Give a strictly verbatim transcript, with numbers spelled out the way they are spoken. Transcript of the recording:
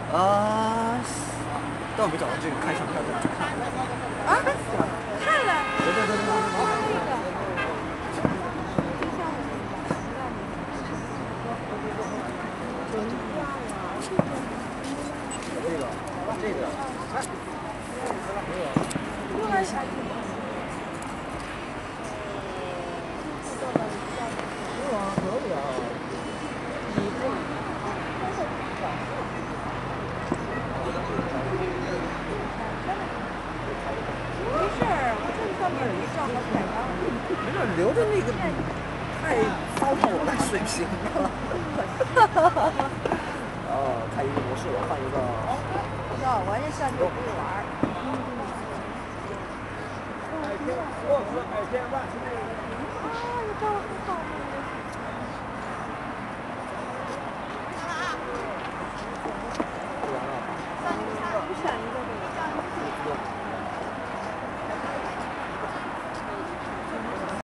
啊，但我没找到这个开场票在哪。 啊，看了。 对对对对对对。 那个。 这个，这个，哎， 又来下雨。 是吗？可以啊。 没事儿，我这上面没照好彩钢。 没事，留着那个太糟蹋我的水平了。哦，开一个模式，我换一个。 知道，完全上去不玩儿。 海天，我是海天万。 啊，你照的很好。